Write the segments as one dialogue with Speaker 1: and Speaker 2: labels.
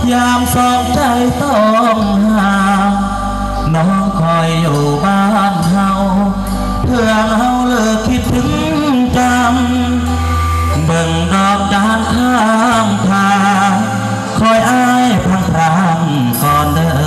Speaker 1: ยามสองใจต้องห่างน้องคอยอยู่บ้านเฮาเพื่อเฮาเลิกคิดถึงกันเบิ่งดอกจานข้างทางคอยอ้ายพังพรางก่อนเด้อ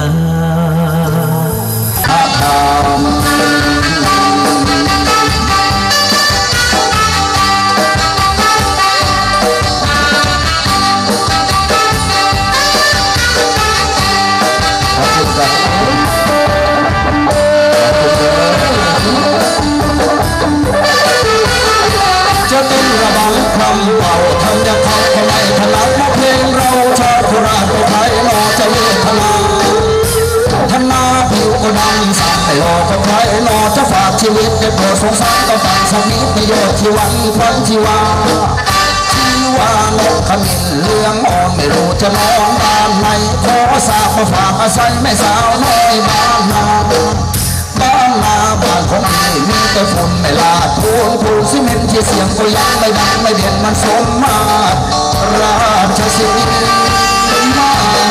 Speaker 2: จะเต้นระบำคำเป่าทำยังเขาทำไมถนัดเพลงเราชาโคราชไปไทยรอจะเวทนาธนาผิวก็ดำสั่งให้รอจะไทยรอจะฝากชีวิตได้โปรดสงสารก็ฝากสักนิดประโยชน์ชีวันควันชีวานกขมิ้นเลี้ยงอ่อนไม่รู้จะนอนบ้านไหนขอสาบมาฝากอาศัยแม่สาวน้อยบ้านนาบ้านของพี่มีแต่ฝุ่นไม่ลาดปูนซีเมนต์ที่เสียงก็ยังไม่ดังไม่เด่นมันสมมาตรราชสีมา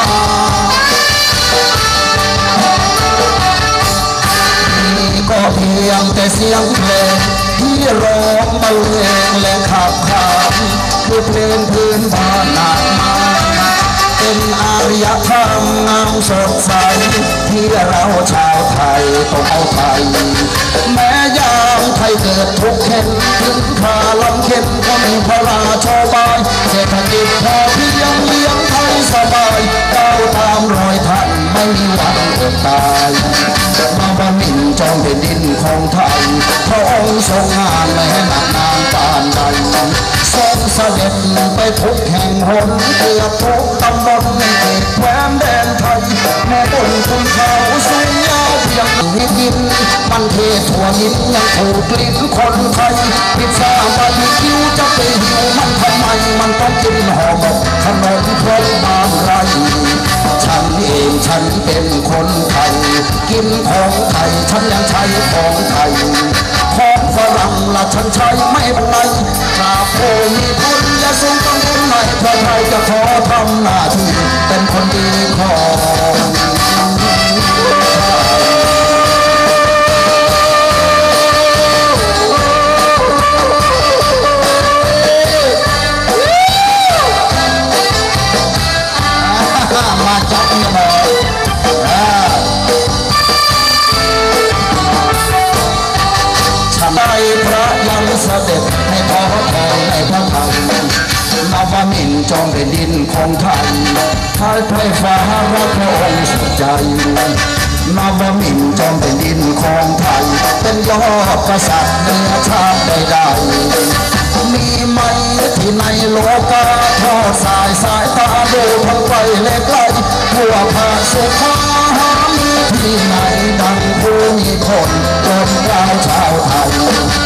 Speaker 2: นี่ก็เพียงแต่เสียงเพลงที่ร้องบรรเลงและขับขานคือเพลงพื้นบ้านนาเป็นอารยธรรมงามสดใสที่เราชาวไทยต้องเอาไทยแม้ยามไทยเกิดทุกข์เข็นถึงขาลำเข็นก็มีพระราชบายเศรษฐกิจพอเพียงเลี้ยงไทยสบายก้าวตามรอยท่านไม่มีวันอดตายมาบำเพ็ญจองแผ่นดินของไทยพระองค์ทรงงานไม่ให้นานปานใดทรงเสด็จไปทุกแห่งหนเกือบทุกตำบลในเขตแคว้นแดนไทยแม่บนคุณเขาสูงยาวเพียงนิดดินมันเททั่วหินยังถูกลิ้นคนไทยพิซซ่าบาร์บีคิวจะไปหิวมันทำไมมันต้องกินห่อหมกขนมครกบางไรฉันเองฉันเป็นคนไทยกินของไทยฉันยังใช้ของไทยของฝรั่งละฉันใช้ไม่เป็นไรตราบโอ้มีคนอย่าทรงกังวลในเพราะไทยจะขอทำหน้าที่เป็นคนดีของมาจับเนี่ยบอกฉันได้พระยังเสด็จให้พ่อทองในพระธรรมนวมินจองแผ่นดินของไทยไทยฟ้ารักพระองค์สุดใจนวมินจองแผ่นดินของไทยเป็นยอดกษัตริย์เหนือชาติใดๆมีไหมที่ในโลกาทอดสายตาดูทั้งไกลและไกลทั่วภาคสุขาหามีที่ไหนดังผู้มีคนรวมเราชาวไทย